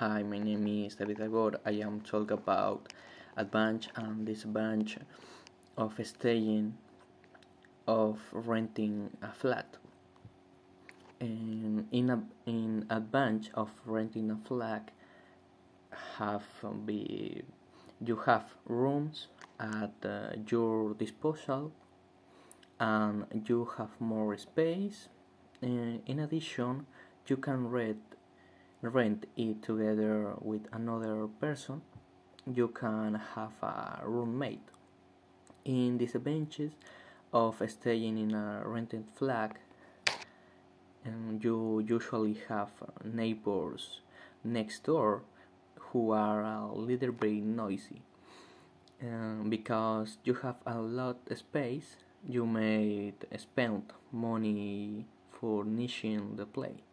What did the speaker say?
Hi, my name is David Agor. I am talking about advantage and disadvantage of staying of renting a flat. And in advantage of renting a flat, have be you have rooms at your disposal, and you have more space. In addition, you can rent it together with another person. You can have a roommate. In disadvantages of staying in a rented flat, and you usually have neighbors next door who are a little bit noisy. Because you have a lot of space, you may spend money furnishing the place.